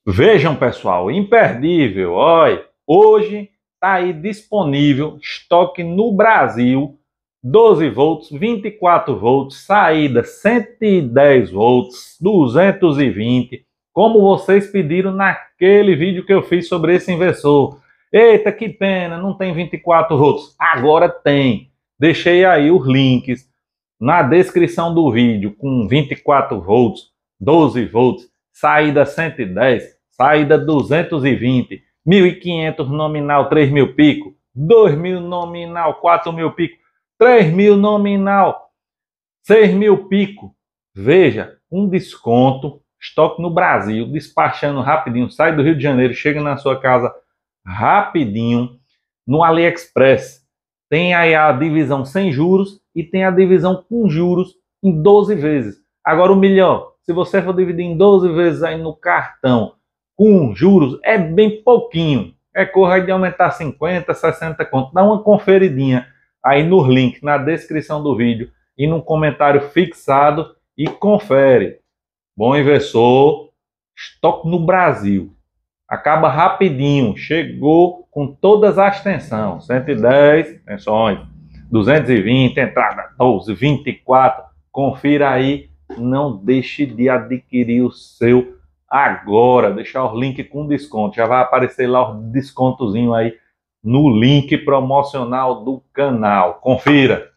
Vejam, pessoal, imperdível. Olha, hoje está aí disponível estoque no Brasil, 12 volts, 24 volts, saída 110 volts, 220, como vocês pediram naquele vídeo que eu fiz sobre esse inversor. Eita, que pena, não tem 24 volts. Agora tem. Deixei aí os links na descrição do vídeo com 24 volts, 12 volts, saída 110, saída 220, 1.500 nominal 3.000 pico, 2.000 nominal 4.000 pico, 3.000 nominal 6.000 pico. Veja, um desconto, estoque no Brasil, despachando rapidinho, sai do Rio de Janeiro, chega na sua casa rapidinho, no AliExpress. Tem aí a divisão sem juros e tem a divisão com juros em 12 vezes. Agora o melhor, se você for dividir em 12 vezes aí no cartão com juros, é bem pouquinho. É corra de aumentar 50, 60 conto. Dá uma conferidinha aí no link, na descrição do vídeo e no comentário fixado e confere. Bom inversor, estoque no Brasil. Acaba rapidinho, chegou com todas as tensões, 110 tensões, 220, entrada 12, 24, confira aí, não deixe de adquirir o seu agora, deixar o link com desconto, já vai aparecer lá o descontozinho aí no link promocional do canal, confira.